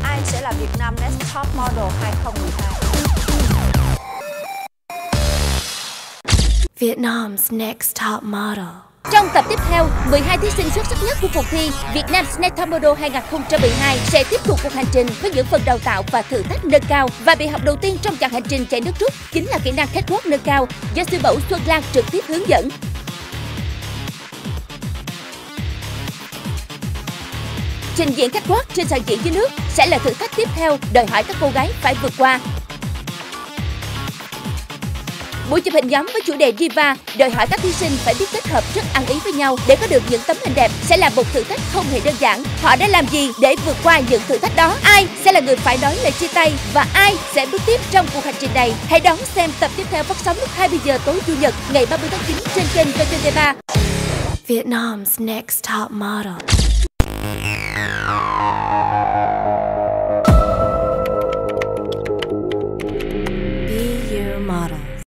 Ai sẽ là Việt Nam Next Top Model 2012? Vietnam's Next Top Model. Trong tập tiếp theo, 12 thí sinh xuất sắc nhất của cuộc thi Vietnam's Next Top Model 2012 sẽ tiếp tục cuộc hành trình với những phần đào tạo và thử thách nâng cao. Và bài học đầu tiên trong chặng hành trình chạy nước rút chính là kỹ năng catwalk nâng cao do siêu mẫu Xuân Lan trực tiếp hướng dẫn. Trình diễn catwalk trên sàn diễn dưới nước sẽ là thử thách tiếp theo đòi hỏi các cô gái phải vượt qua. Buổi chụp hình nhóm với chủ đề Diva đòi hỏi các thí sinh phải biết kết hợp rất ăn ý với nhau để có được những tấm hình đẹp sẽ là một thử thách không hề đơn giản. Họ đã làm gì để vượt qua những thử thách đó? Ai sẽ là người phải nói lời chia tay và ai sẽ bước tiếp trong cuộc hành trình này? Hãy đón xem tập tiếp theo phát sóng lúc 20 giờ tối Chủ nhật ngày 30 tháng 9 trên kênh VTV3. Vietnam's Next Top Model.